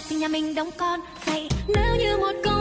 học thì nhà mình đông con. Vậy nếu như một con